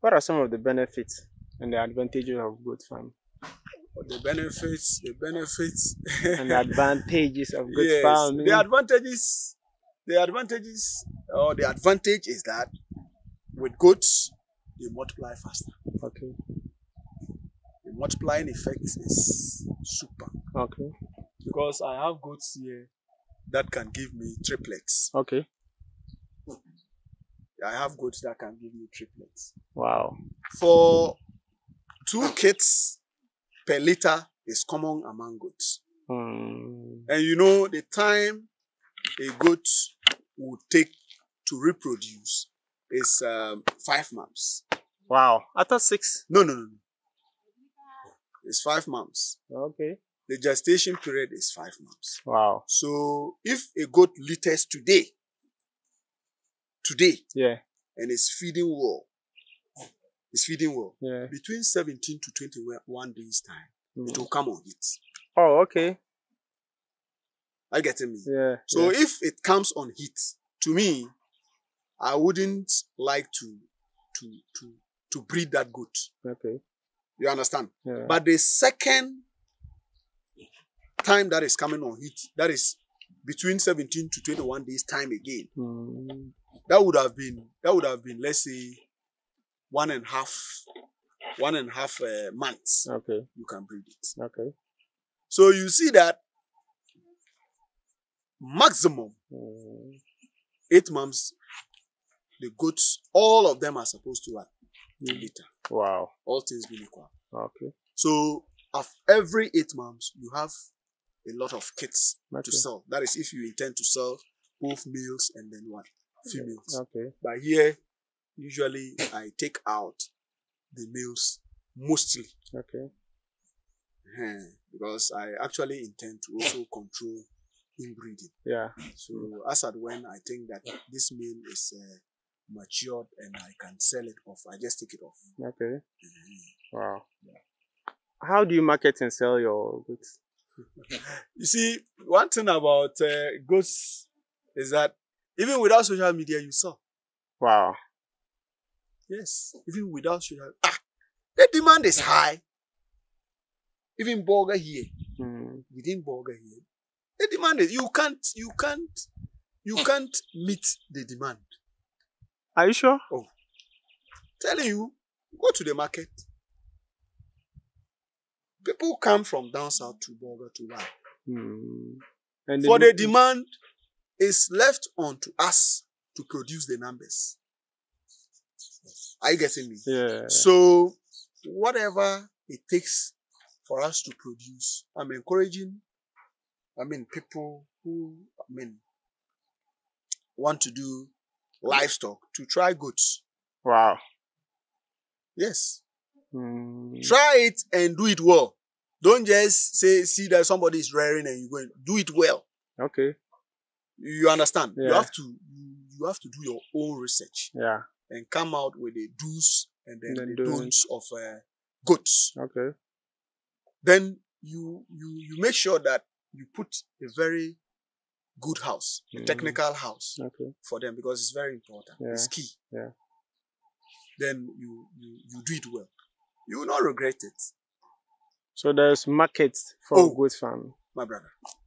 What are some of the benefits and the advantages of goat farm? But the benefits, And the advantages of goat yes, farming? the advantage is that with goats, they multiply faster. Okay. The multiplying effect is super Okay. because I have goats here that can give me triplets. Okay. I have goats that can give me triplets. Wow. For 2 kids per litter is common among goats. Hmm. And you know the time a goat would take to reproduce is 5 months. Wow. I thought 6. No. It's 5 months. Okay. The gestation period is 5 months. Wow. So if a goat litters today, Yeah. and is feeding well, Yeah. between 17 to 21 days time, it will come on heat. Oh, okay. Are you getting me? Yeah. So yeah. if it comes on heat, to me, I wouldn't like to breed that goat. Okay. You understand? Yeah. But the second time that is coming on heat, that is between 17 to 21 days time again, that would have been let's say 1.5 months. Okay. You can breed it. Okay. So you see that maximum 8 months, the goats, all of them are supposed to litter. Wow. All things being equal. Okay. So every 8 months, you have a lot of kits Okay. to sell. That is if you intend to sell both males and then what? Females. Okay. But here, usually I take out the males mostly. Okay. Because I actually intend to also control inbreeding. Yeah. So as at when I think that this male is matured and I can sell it off, I just take it off. Okay. Wow. How do you market and sell your goods? You see, one thing about goats is that even without social media, you sell. Wow. Yes, even without social the demand is high. Even burger here, within burger here, the demand is you can't meet the demand. Are you sure? Oh, telling you, go to the market. People come from down south to burger to buy. And For the demand is left on to us to produce the numbers. Are you getting me? Yeah. So whatever it takes for us to produce, I'm encouraging, people who, want to do livestock to try goats. Wow. Yes. Try it and do it well. Don't just see that somebody is rearing and you go and do it well. Okay. You understand? Yeah. You have to do your own research. Yeah. And come out with the do's and then the don't. don'ts of goats. Okay. Then you make sure that you put a very good house, a technical house for them because it's very important. Yeah. It's key. Yeah. Then you do it well. You will not regret it. So there's markets for goat farming. My brother.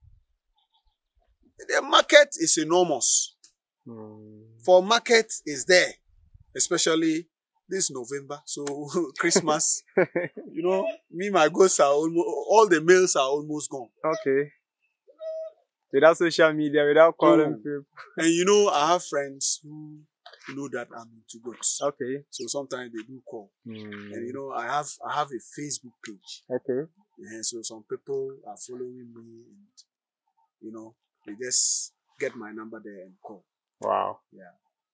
The market is enormous. For market is there, especially this November. So Christmas, my goats are all the males are almost gone. Okay. Without social media, without calling people. And I have friends who know that I'm into goats. Okay. So sometimes they do call. And I have a Facebook page. Okay. So some people are following me and they just get my number there and call. Wow. Yeah.